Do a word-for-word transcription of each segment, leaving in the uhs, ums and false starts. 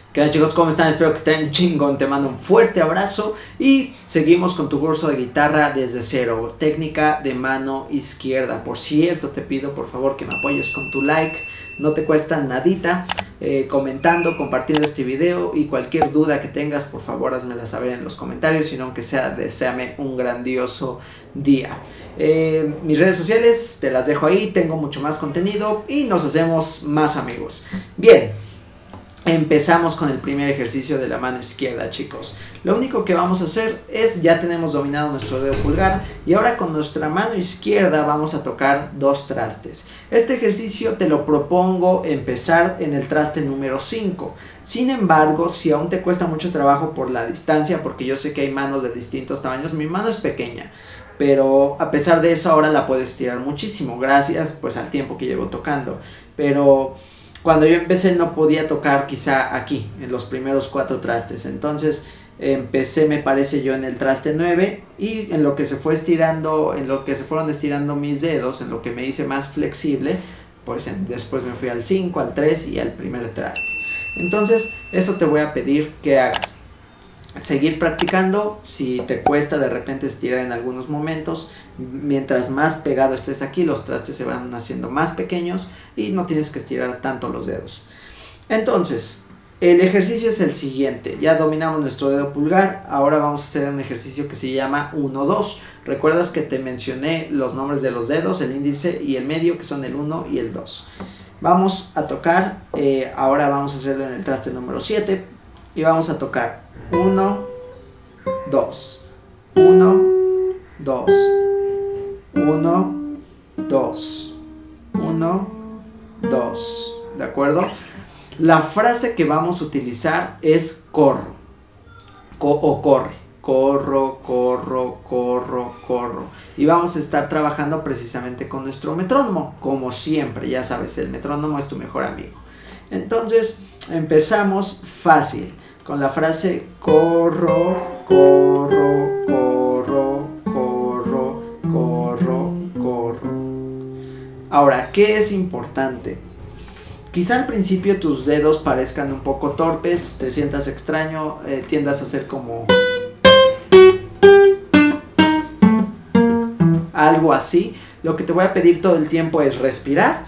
¿Qué tal, chicos? ¿Cómo están? Espero que estén chingón. Te mando un fuerte abrazo y seguimos con tu curso de guitarra desde cero, técnica de mano izquierda. Por cierto, te pido por favor que me apoyes con tu like, no te cuesta nadita, eh, comentando, compartiendo este video, y cualquier duda que tengas por favor házmela saber en los comentarios, sino aunque sea, deséame un grandioso día. Eh, mis redes sociales te las dejo ahí, tengo mucho más contenido y nos hacemos más amigos. Bien, empezamos con el primer ejercicio de la mano izquierda, chicos. Lo único que vamos a hacer es, ya tenemos dominado nuestro dedo pulgar, y ahora con nuestra mano izquierda vamos a tocar dos trastes. Este ejercicio te lo propongo empezar en el traste número cinco. Sin embargo, si aún te cuesta mucho trabajo por la distancia, porque yo sé que hay manos de distintos tamaños, mi mano es pequeña, pero a pesar de eso ahora la puedo estirar muchísimo, gracias pues al tiempo que llevo tocando. Pero cuando yo empecé no podía tocar quizá aquí, en los primeros cuatro trastes. Entonces empecé, me parece yo, en el traste nueve, y en lo que se fue estirando, en lo que se fueron estirando mis dedos, en lo que me hice más flexible, pues en, después me fui al cinco, al tres y al primer traste. Entonces eso te voy a pedir que hagas. Seguir practicando. Si te cuesta de repente estirar en algunos momentos, mientras más pegado estés aquí, los trastes se van haciendo más pequeños y no tienes que estirar tanto los dedos. Entonces el ejercicio es el siguiente. Ya dominamos nuestro dedo pulgar, ahora vamos a hacer un ejercicio que se llama uno dos. Recuerdas que te mencioné los nombres de los dedos, el índice y el medio, que son el uno y el dos. Vamos a tocar, eh, ahora vamos a hacerlo en el traste número siete, y vamos a tocar uno, dos, uno, dos, uno, dos, uno, dos, ¿de acuerdo? La frase que vamos a utilizar es corro, co o corre, corro, corro, corro, corro, y vamos a estar trabajando precisamente con nuestro metrónomo, como siempre. Ya sabes, el metrónomo es tu mejor amigo. Entonces empezamos fácil con la frase corro, corro, corro, corro, corro, corro. Ahora, ¿qué es importante? Quizá al principio tus dedos parezcan un poco torpes, te sientas extraño, eh, tiendas a hacer como algo así. Lo que te voy a pedir todo el tiempo es respirar,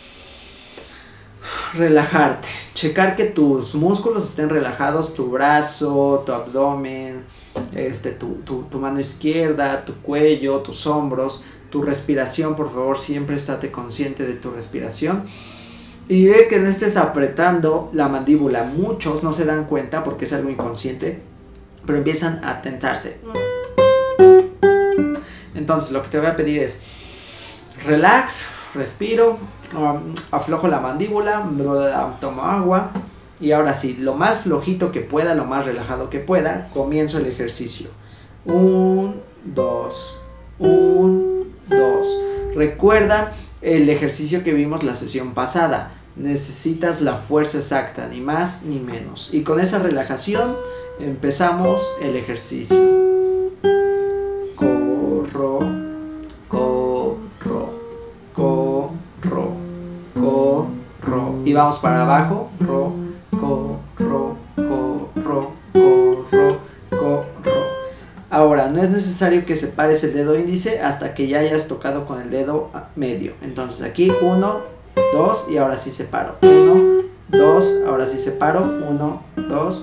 relajarte, checar que tus músculos estén relajados, tu brazo, tu abdomen, este, tu, tu, tu mano izquierda, tu cuello, tus hombros, tu respiración. Por favor, siempre estate consciente de tu respiración y ve que no estés apretando la mandíbula. Muchos no se dan cuenta porque es algo inconsciente, pero empiezan a tensarse. Entonces lo que te voy a pedir es relax, respiro, um, aflojo la mandíbula, tomo agua, y ahora sí, lo más flojito que pueda, lo más relajado que pueda, comienzo el ejercicio. uno, dos, uno, dos. Recuerda el ejercicio que vimos la sesión pasada. Necesitas la fuerza exacta, ni más ni menos. Y con esa relajación empezamos el ejercicio. Corro, corro, corro, corro, y vamos para abajo. Ro, corro, corro, corro, corro. Ahora, no es necesario que separes el dedo índice hasta que ya hayas tocado con el dedo medio. Entonces aquí uno, dos, y ahora sí separo. uno, dos, ahora sí separo. uno, dos.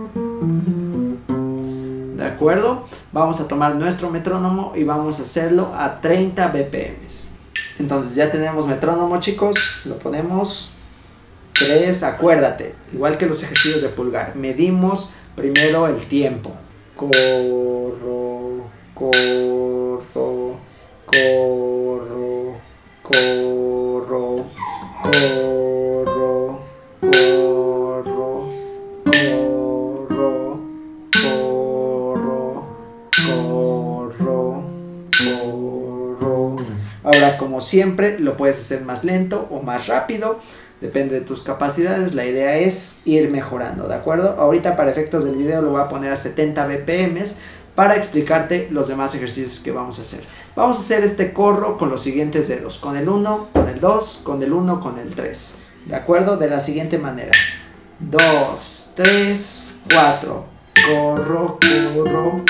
¿De acuerdo? Vamos a tomar nuestro metrónomo y vamos a hacerlo a treinta B P M. Entonces ya tenemos metrónomo, chicos. Lo ponemos tres, acuérdate, igual que los ejercicios de pulgar, medimos primero el tiempo. Corro, corro, corro, corro, corro, corro, corro, corro, corro, corro. Ahora, como siempre, lo puedes hacer más lento o más rápido, depende de tus capacidades. La idea es ir mejorando, ¿de acuerdo? Ahorita, para efectos del video, lo voy a poner a setenta B P M para explicarte los demás ejercicios que vamos a hacer. Vamos a hacer este corro con los siguientes dedos, con el uno, con el dos, con el uno, con el tres, ¿de acuerdo? De la siguiente manera: dos, tres, cuatro. Corro, corro.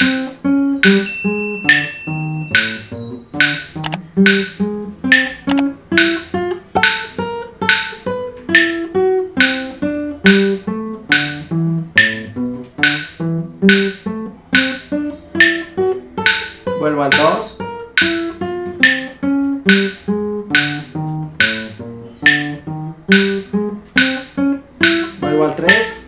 Vuelvo al dos. Vuelvo al tres.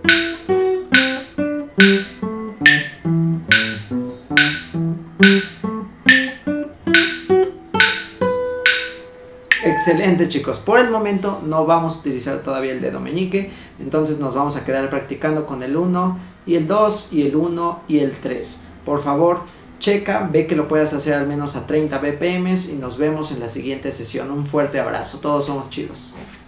Excelente, chicos. Por el momento no vamos a utilizar todavía el dedo meñique, entonces nos vamos a quedar practicando con el uno y el dos y el uno y el tres. Por favor, checa, ve que lo puedas hacer al menos a treinta B P M y nos vemos en la siguiente sesión. Un fuerte abrazo, todos somos chidos.